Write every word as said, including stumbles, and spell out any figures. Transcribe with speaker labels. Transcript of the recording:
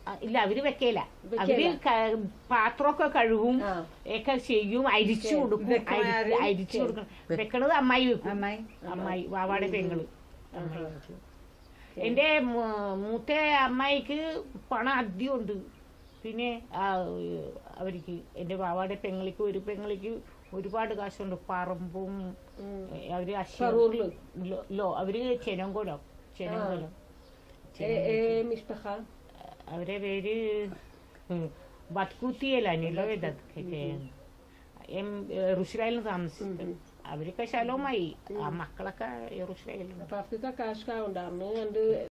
Speaker 1: ഇല്ല അവര് വെക്കല. അവര് പാത്രമൊക്കെ കഴുകും ഒക്കെ ചെയ്യും, അരിച്ചു കൊടുക്കും. അരിച്ചു കൊടുക്കണം. വെക്കണത് അമ്മായി വെക്കും. അമ്മായി വാവാടെ പെങ്ങള് അമ്മായി വെക്കും. എന്റെ മൂത്ത അമ്മായിക്ക് പണം അധികം ഉണ്ട്. പിന്നെ അവർക്ക് എന്റെ വാവാടെ പെങ്ങളിക്ക് ഒരു പെങ്ങളിക്ക് ഒരുപാട് കാശുണ്ട്. പറമ്പും അവര് ലോ അവര് ചെനങ്കോലം ചെനങ്കോലം അവരെ പേര് ബത്കൂത്തിയല്ലോ ഇതൊക്കെ യെറുശലേമിൽ താമസിക്കും. അവരൊക്കെ ശലോമായി. ആ മക്കളൊക്കെ യെറുശലേമിൽ.